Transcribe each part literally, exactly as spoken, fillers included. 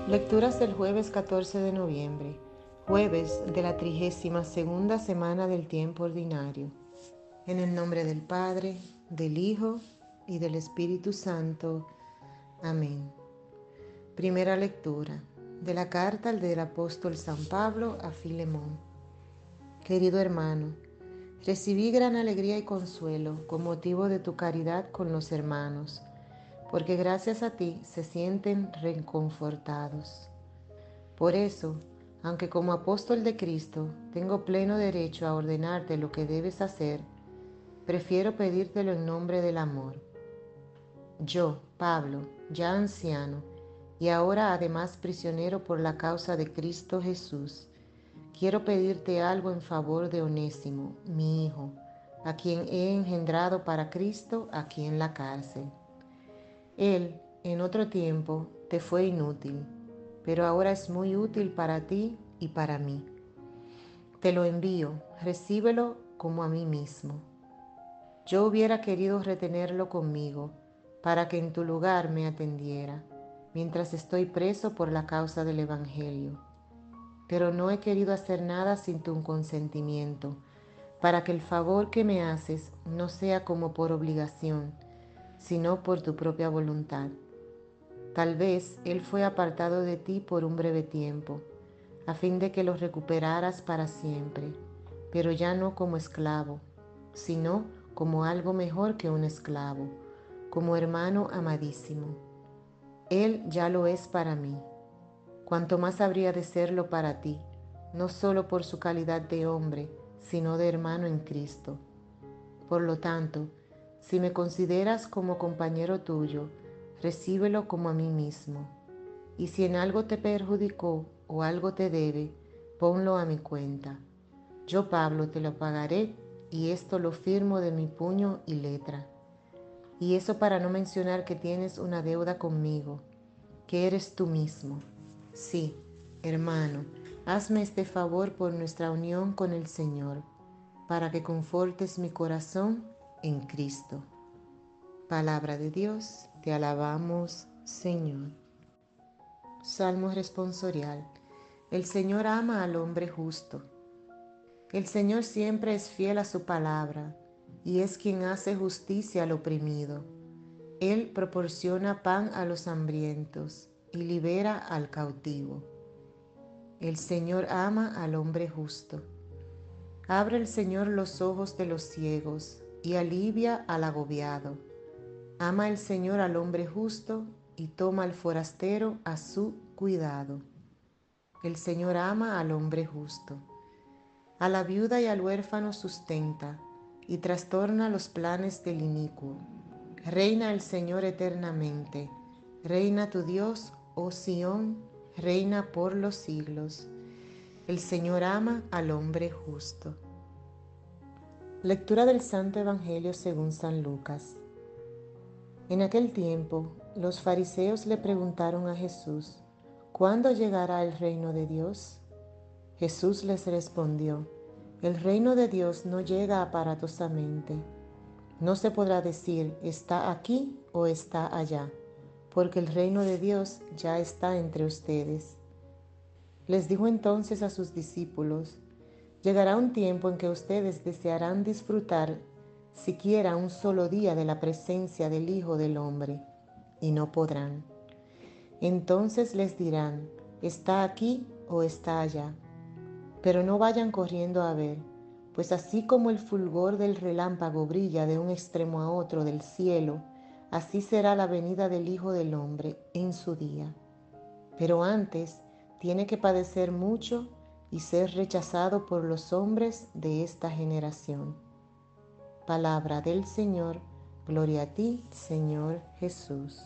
Lecturas del jueves catorce de noviembre, jueves de la trigésima segunda semana del tiempo ordinario. En el nombre del Padre, del Hijo y del Espíritu Santo. Amén. Primera lectura de la carta del apóstol San Pablo a Filemón. Querido hermano, recibí gran alegría y consuelo con motivo de tu caridad con los hermanos, porque gracias a ti se sienten reconfortados. Por eso, aunque como apóstol de Cristo tengo pleno derecho a ordenarte lo que debes hacer, prefiero pedírtelo en nombre del amor. Yo, Pablo, ya anciano, y ahora además prisionero por la causa de Cristo Jesús, quiero pedirte algo en favor de Onésimo, mi hijo, a quien he engendrado para Cristo aquí en la cárcel. Él, en otro tiempo, te fue inútil, pero ahora es muy útil para ti y para mí. Te lo envío, recíbelo como a mí mismo. Yo hubiera querido retenerlo conmigo, para que en tu lugar me atendiera, mientras estoy preso por la causa del Evangelio. Pero no he querido hacer nada sin tu consentimiento, para que el favor que me haces no sea como por obligación, sino por tu propia voluntad. Tal vez Él fue apartado de ti por un breve tiempo, a fin de que lo recuperaras para siempre, pero ya no como esclavo, sino como algo mejor que un esclavo, como hermano amadísimo. Él ya lo es para mí. Cuanto más habría de serlo para ti, no solo por su calidad de hombre, sino de hermano en Cristo. Por lo tanto, si me consideras como compañero tuyo, recíbelo como a mí mismo. Y si en algo te perjudicó o algo te debe, ponlo a mi cuenta. Yo, Pablo, te lo pagaré, y esto lo firmo de mi puño y letra. Y eso para no mencionar que tienes una deuda conmigo, que eres tú mismo. Sí, hermano, hazme este favor por nuestra unión con el Señor, para que confortes mi corazón en Cristo. Palabra de Dios, te alabamos, Señor. Salmo responsorial. El Señor ama al hombre justo. El Señor siempre es fiel a su palabra y es quien hace justicia al oprimido. Él proporciona pan a los hambrientos y libera al cautivo. El Señor ama al hombre justo. Abre el Señor los ojos de los ciegos y alivia al agobiado. Ama el Señor al hombre justo y toma al forastero a su cuidado. El Señor ama al hombre justo. A la viuda y al huérfano sustenta y trastorna los planes del inicuo. Reina el Señor eternamente. Reina tu Dios, oh Sión, reina por los siglos. El Señor ama al hombre justo. Lectura del Santo Evangelio según San Lucas. En aquel tiempo, los fariseos le preguntaron a Jesús, ¿cuándo llegará el reino de Dios? Jesús les respondió, el reino de Dios no llega aparatosamente. No se podrá decir, está aquí o está allá, porque el reino de Dios ya está entre ustedes. Les dijo entonces a sus discípulos, llegará un tiempo en que ustedes desearán disfrutar siquiera un solo día de la presencia del Hijo del Hombre, y no podrán. Entonces les dirán, está aquí o está allá. Pero no vayan corriendo a ver, pues así como el fulgor del relámpago brilla de un extremo a otro del cielo, así será la venida del Hijo del Hombre en su día. Pero antes tiene que padecer mucho y ser rechazado por los hombres de esta generación. Palabra del Señor, gloria a ti, Señor Jesús.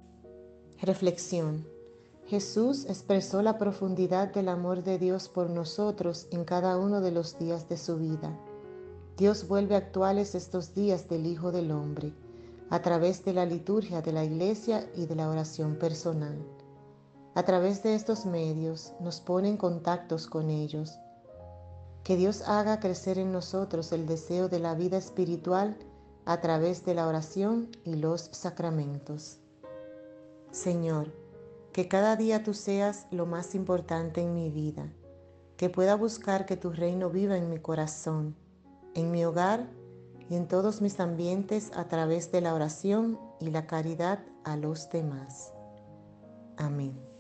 Reflexión. Jesús expresó la profundidad del amor de Dios por nosotros en cada uno de los días de su vida. Dios vuelve actuales estos días del Hijo del Hombre, a través de la liturgia de la Iglesia y de la oración personal. A través de estos medios nos pone en contactos con ellos. Que Dios haga crecer en nosotros el deseo de la vida espiritual a través de la oración y los sacramentos. Señor, que cada día tú seas lo más importante en mi vida, que pueda buscar que tu reino viva en mi corazón, en mi hogar y en todos mis ambientes a través de la oración y la caridad a los demás. Amén.